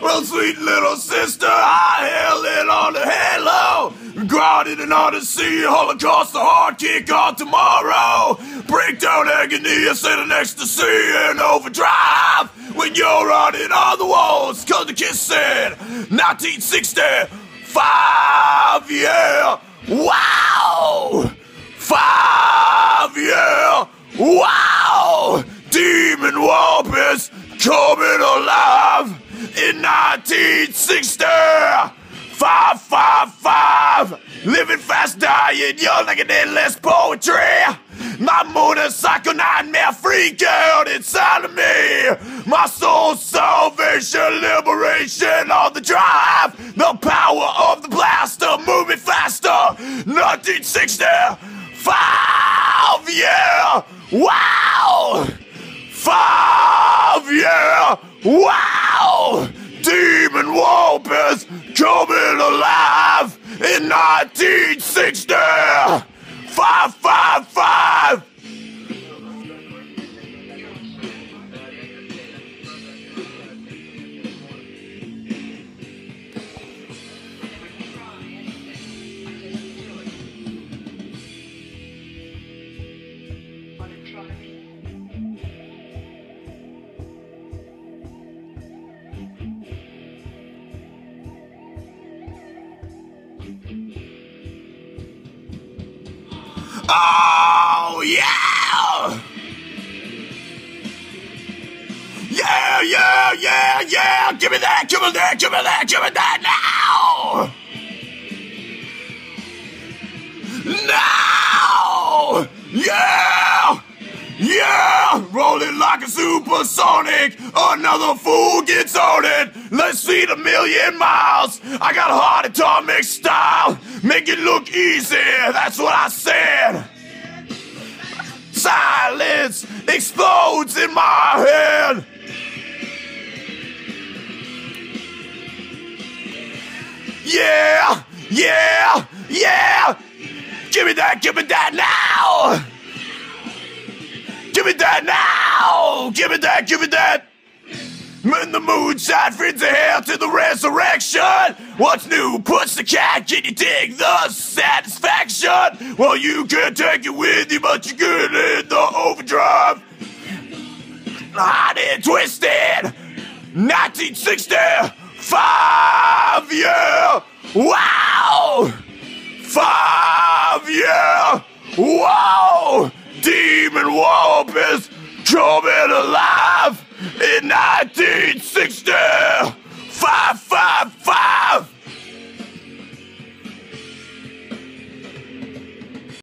Well, sweet little sister, I held it on the halo. Grounded in Odyssey, Holocaust, the hard kick on tomorrow. Breakdown agony, a state of ecstasy and overdrive. When you're running on the walls, Thunderkiss said, 1965, yeah, wow. 5, yeah, wow. Demon Walpus coming alive in 1960. 5, living fast, dying young like an endless poetry. My motorcycle nightmare freak out inside of me. My soul's salvation, liberation on the drive. The power of the blaster, moving faster. 1960, 5, yeah, wow. 5, yeah, wow. Demon Walpus coming alive in 1960. 5. Oh, yeah! Yeah! Give me that now! Now! Yeah! Rolling like a supersonic, another fool gets on it. Let's see the million miles. I got hard atomic style. Make it look easy, that's what I said. Silence explodes in my head. Yeah! Give me that now! Give me that! When the moonshine friends are hell to the resurrection. What's new? Push the cat, can you dig the satisfaction? Well, you can take it with you, but you get in the overdrive. Hot and twisted. 1965, yeah! Wow! 5, yeah! Wow! Demon Walpus coming alive in 1960.